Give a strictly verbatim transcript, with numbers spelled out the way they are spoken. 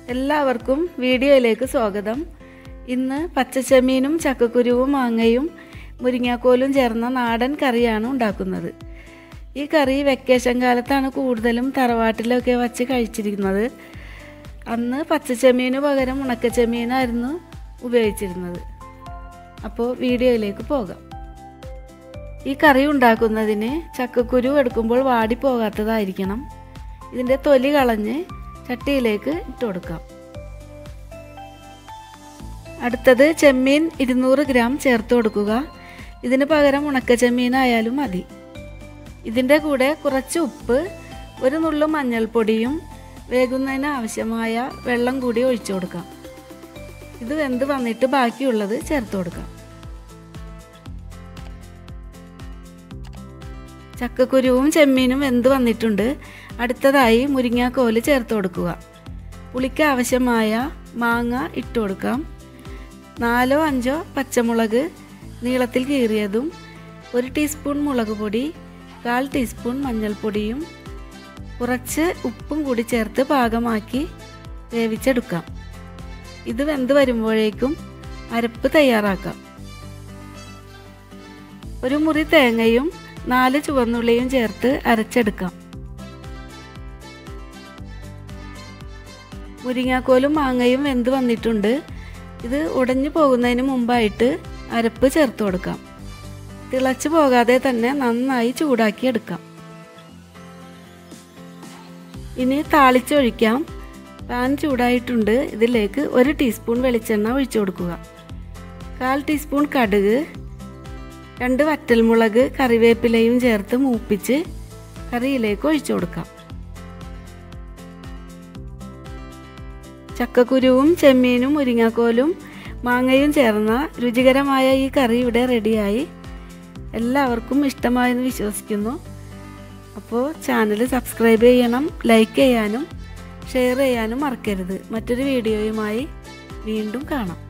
എല്ലാവർക്കും വീഡിയോയിലേക്ക് സ്വാഗതം. ഇന്ന് പച്ചച്ചെമ്മീനും ചക്കക്കുരുവും മാങ്ങയും മുരിങ്ങാക്കോലും ചേർന്ന നാടൻ കറിയാണ് ഉണ്ടാക്കുന്നത്. ഈ കറി വെക്കേഷൻ കാലത്താണ് കൂടുതലും തറവാട്ടിലൊക്കെ വച്ച് കഴിച്ചിരിക്കുന്നത്. അന്ന് പച്ചച്ചെമ്മീന് പകരം ഉണക്കച്ചെമ്മീനായിരുന്നു ഉപയോഗിച്ചിരുന്നത്. അപ്പോൾ വീഡിയോയിലേക്ക് പോകാം. ഈ കറി ഉണ്ടാക്കുന്നതിന് ചക്കക്കുരു എടുക്കുമ്പോൾ വാടിപ്പോകാത്തതായിരിക്കണം. ഇതിൻ്റെ തൊലി കളഞ്ഞ് ചട്ടിയിലേക്ക് ഇട്ട് കൊടുക്കാം. അടുത്തത് ചെമ്മീൻ ഇരുന്നൂറ് ഗ്രാം ചേർത്ത് കൊടുക്കുക. ഇതിന് പകരം ഉണക്ക ചെമ്മീനായാലും മതി. ഇതിൻ്റെ കൂടെ കുറച്ച് ഉപ്പ്, ഒരു നുള്ളു മഞ്ഞൾപ്പൊടിയും വേകുന്നതിന് ആവശ്യമായ വെള്ളം കൂടി ഒഴിച്ചു കൊടുക്കാം. ഇത് വെന്ത് വന്നിട്ട് ബാക്കിയുള്ളത് ചേർത്ത് കൊടുക്കാം. ചക്കക്കുരുവും ചെമ്മീനും വെന്ത് വന്നിട്ടുണ്ട്. അടുത്തതായി മുരിങ്ങാക്കോല് ചേർത്ത് കൊടുക്കുക. പുളിക്ക് ആവശ്യമായ മാങ്ങ ഇട്ട് കൊടുക്കാം. നാലോ അഞ്ചോ പച്ചമുളക് നീളത്തിൽ കീറിയതും, ഒരു ടീസ്പൂൺ മുളക് പൊടി, കാൽ ടീസ്പൂൺ മഞ്ഞൾപ്പൊടിയും കുറച്ച് ഉപ്പും കൂടി ചേർത്ത് പാകമാക്കി വേവിച്ചെടുക്കാം. ഇത് വെന്ത് വരുമ്പോഴേക്കും അരപ്പ് തയ്യാറാക്കാം. ഒരു മുറി തേങ്ങയും നാല് ചുവന്നുള്ളിയും ചേർത്ത് അരച്ചെടുക്കാം. മുരിങ്ങാക്കോലും മാങ്ങയും വെന്ത് വന്നിട്ടുണ്ട്. ഇത് ഉടഞ്ഞു പോകുന്നതിന് മുമ്പായിട്ട് അരപ്പ് ചേർത്ത് കൊടുക്കാം. തിളച്ചു പോകാതെ തന്നെ നന്നായി ചൂടാക്കി എടുക്കാം. ഇനി താളിച്ചൊഴിക്കാം. പാൻ ചൂടായിട്ടുണ്ട്. ഇതിലേക്ക് ഒരു ടീസ്പൂൺ വെളിച്ചെണ്ണ ഒഴിച്ചു കൊടുക്കുക. കാൽ ടീസ്പൂൺ കടുക്, രണ്ട് വറ്റൽമുളക്, കറിവേപ്പിലയും ചേർത്ത് മൂപ്പിച്ച് കറിയിലേക്ക് ഒഴിച്ചു കൊടുക്കാം. ചക്കക്കുരുവും ചെമ്മീനും മുരിങ്ങാക്കോലും മാങ്ങയും ചേർന്ന രുചികരമായ ഈ കറി ഇവിടെ റെഡിയായി. എല്ലാവർക്കും ഇഷ്ടമായെന്ന് വിശ്വസിക്കുന്നു. അപ്പോൾ ചാനൽ സബ്സ്ക്രൈബ് ചെയ്യണം, ലൈക്ക് ചെയ്യാനും ഷെയർ ചെയ്യാനും മറക്കരുത്. മറ്റൊരു വീഡിയോയുമായി വീണ്ടും കാണാം.